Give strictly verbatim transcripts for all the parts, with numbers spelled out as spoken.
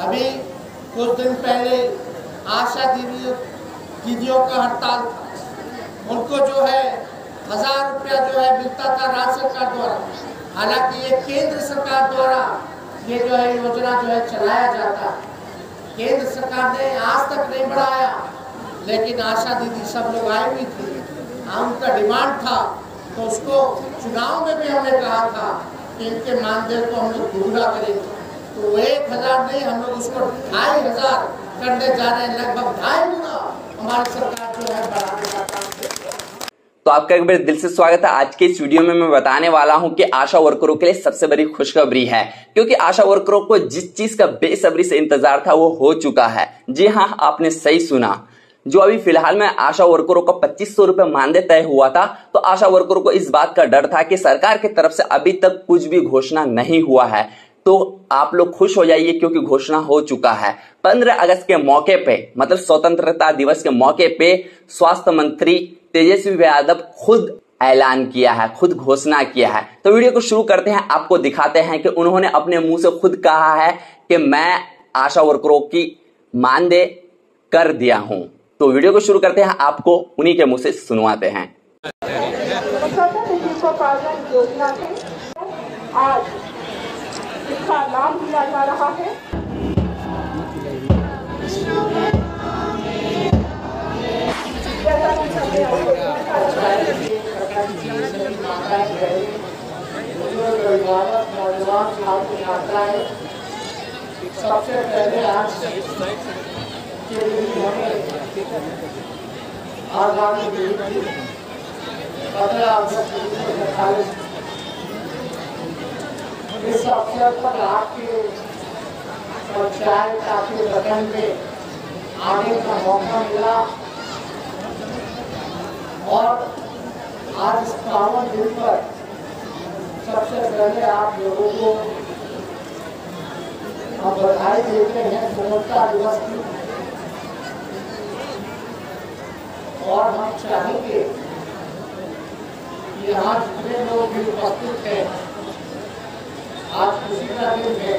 अभी कुछ दिन पहले आशा दीदी दीदियों का हड़ताल था, उनको जो है हजार रुपया जो है मिलता था राज्य सरकार द्वारा। हालांकि ये केंद्र सरकार द्वारा ये जो है योजना जो है चलाया जाता है, केंद्र सरकार ने आज तक नहीं बढ़ाया, लेकिन आशा दीदी सब लोग आए हुई थी, उनका डिमांड था, तो उसको चुनाव में भी हमने कहा था कि इनके मानदेय को हम लोग दोगुना करेंगे। तो एक हजार नहीं, हम लोग उसको ढाई हजार करने जा रहे हैं, लगभग ढाई गुना हमारी सरकार जो है बढ़ाने का काम कर रही है। तो आपका एक बार दिल से स्वागत है। आज के इस वीडियो में मैं बताने वाला हूं कि आशा वर्करों के लिए सबसे बड़ी खुशखबरी है, क्योंकि आशा वर्करों को जिस चीज का बेसब्री से इंतजार था वो हो चुका है। जी हां, आपने सही सुना। जो अभी फिलहाल में आशा वर्करों का पच्चीस सौ रुपए मानदेय तय हुआ था, तो आशा वर्करों को इस बात का डर था कि सरकार की तरफ से अभी तक कुछ भी घोषणा नहीं हुआ है। तो आप लोग खुश हो जाइए, क्योंकि घोषणा हो चुका है। पंद्रह अगस्त के मौके पे, मतलब स्वतंत्रता दिवस के मौके पे, स्वास्थ्य मंत्री तेजस्वी यादव खुद ऐलान किया है, खुद घोषणा किया है। तो वीडियो को शुरू करते हैं, आपको दिखाते हैं कि उन्होंने अपने मुंह से खुद कहा है कि मैं आशा वर्करों की मानदेय कर दिया हूं। तो वीडियो को शुरू करते हैं, आपको उन्हीं के मुंह से सुनवाते हैं। आज इसका नाम दिया जा रहा है। सबसे पहले आज आगामी पंद्रह अगस्त इस अवसर पर आपके पंचायत, आपके प्रखंड में आने का मौका मिला, और आज इस पावन दिन पर सबसे पहले आप लोगों को हम बधाई देते हैं स्वतंत्रता दिवस की। और हम चाहेंगे कि यहाँ जितने लोग भी उपस्थित हैं, आज खुशी का दिन है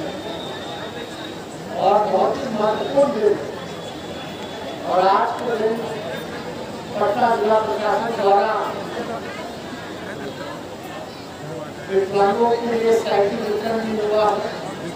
और बहुत ही महत्वपूर्ण दिन, और आज के दिन पटना जिला प्रशासन द्वारा विकलांगों के लिए साइकिल वितरण भी हुआ है,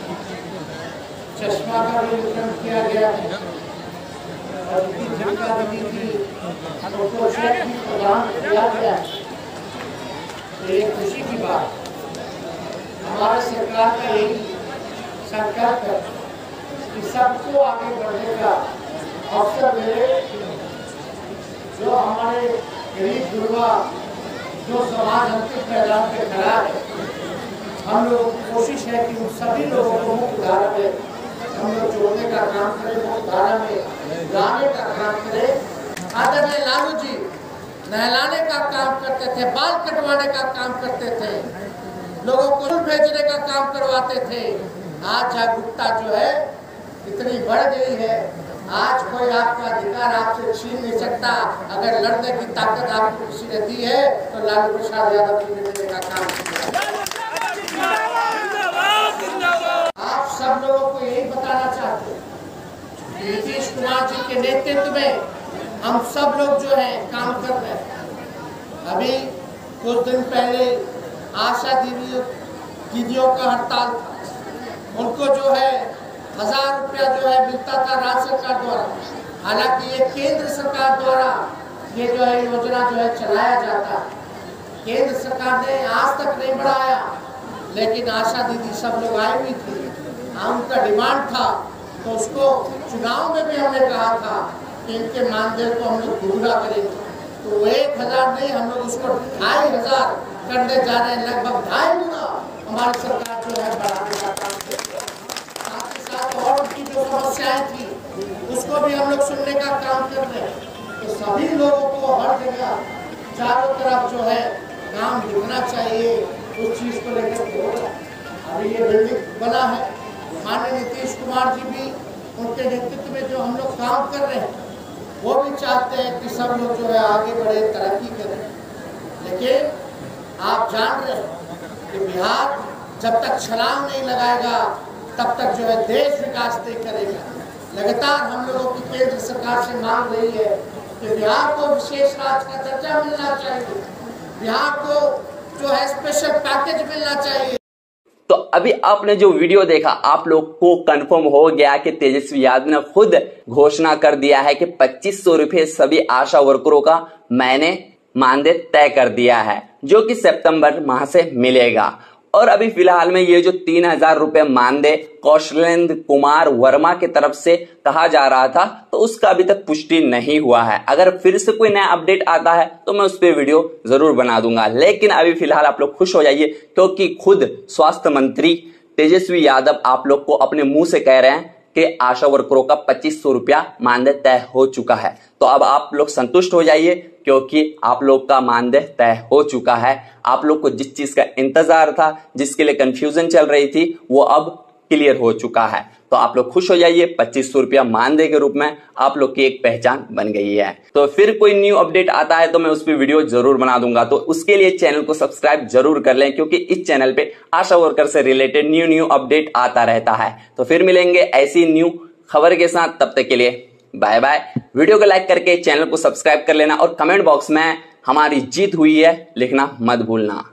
चश्मा का भी वितरण किया गया है, और जीविका दीदी की फोटो सेट भी प्रदान किया गया है। तो ये खुशी की बात, हमारी सरकार का यही संकल्प है कि सबको आगे बढ़ने का अवसर मिले। जो हमारे गरीब गुरबा, जो समाज अंतिम मैदान पे खड़ा है, हम लोगों की कोशिश है कि उन सभी लोगों को मुख्य धारा में हम लोग जोड़ने का काम करें, मुख्य धारा में लाने का काम करें। आदरणीय लालू जी नहलाने का काम करते थे, बाल कटवाने का काम करते थे, लोगों को स्कूल भेजने का काम करवाते थे। आज जागरूकता जो है इतनी बढ़ गई है, आज कोई आपका अधिकार आपसे छीन नहीं सकता। अगर लड़ने की ताकत आपको किसी ने दी है तो लालू प्रसाद यादव जी ने देने का काम किया। आप सब लोगों को यही बताना चाहते हैं कि नीतीश कुमार जी के नेतृत्व में हम सब लोग जो है काम कर रहे हैं। अभी कुछ दिन पहले आशा दीदी दीदियों का हड़ताल था, उनको जो है हजार रुपया जो है मिलता था राज्य सरकार द्वारा। हालांकि ये केंद्र सरकार द्वारा ये जो है योजना जो है चलाया जाता है, केंद्र सरकार ने आज तक नहीं बढ़ाया, लेकिन आशा दीदी सब लोग आए हुई थी, उनका डिमांड था, तो उसको चुनाव में भी हमने कहा था कि इनके मानदेय को हम लोग दोगुना करेंगे। तो एक हजार नहीं, हम लोग उसको ढाई हजार करने जा रहे हैं, लगभग ढाई गुना हमारी सरकार जो है बढ़ाने का काम कर रही है। साथ ही साथ और उनकी जो समस्याएं थी उसको भी हम लोग सुनने का काम कर रहे हैं। तो सभी लोगों को हर जगह चारों तरफ जो है काम दिखना चाहिए, उस चीज को लेकर होगा। अभी ये बिल्डिंग बना है, माननीय नीतीश कुमार जी भी उनके नेतृत्व में जो हम लोग काम कर रहे हैं, वो भी चाहते हैं कि सब लोग जो है आगे बढ़े, तरक्की करें। लेकिन आप जान रहे हैं कि बिहार जब तक छलांग नहीं लगाएगा तब तक जो है देश विकास नहीं करेगा। लगातार हम लोगों की केंद्र सरकार से मांग रही है कि बिहार को विशेष राज्य का दर्जा मिलना चाहिए, बिहार को जो है स्पेशल पैकेज मिलना चाहिए। तो अभी आपने जो वीडियो देखा, आप लोग को कंफर्म हो गया कि तेजस्वी यादव ने खुद घोषणा कर दिया है कि पच्चीस सौ रुपए सभी आशा वर्करों का मैंने मानदेय तय कर दिया है, जो कि सितंबर माह से मिलेगा। और अभी फिलहाल में ये जो तीन हजार रुपए मानदेय कौशलेंद्र कुमार वर्मा की तरफ से कहा जा रहा था, तो उसका अभी तक पुष्टि नहीं हुआ है। अगर फिर से कोई नया अपडेट आता है तो मैं उस पर वीडियो जरूर बना दूंगा। लेकिन अभी फिलहाल आप लोग खुश हो जाइए, क्योंकि खुद स्वास्थ्य मंत्री तेजस्वी यादव आप लोग को अपने मुंह से कह रहे हैं कि आशा वर्करों का पच्चीस सौ रुपया मानदेय तय हो चुका है। तो अब आप लोग संतुष्ट हो जाइए, क्योंकि आप लोग का मानदेय तय हो चुका है। आप लोग को जिस चीज का इंतजार था, जिसके लिए कंफ्यूजन चल रही थी, वो अब क्लियर हो चुका है। तो आप लोग खुश हो जाइए, पच्चीस सौ रुपया मानदेय के रूप में आप लोग की एक पहचान बन गई है। तो फिर कोई न्यू अपडेट आता है तो मैं उस पर वीडियो जरूर बना दूंगा। तो उसके लिए चैनल को सब्सक्राइब जरूर कर लें, क्योंकि इस चैनल पे आशा वर्कर से रिलेटेड न्यू न्यू अपडेट आता रहता है। तो फिर मिलेंगे ऐसी न्यू खबर के साथ, तब तक के लिए बाय बाय। वीडियो को लाइक करके चैनल को सब्सक्राइब कर लेना और कमेंट बॉक्स में हमारी जीत हुई है लिखना मत भूलना।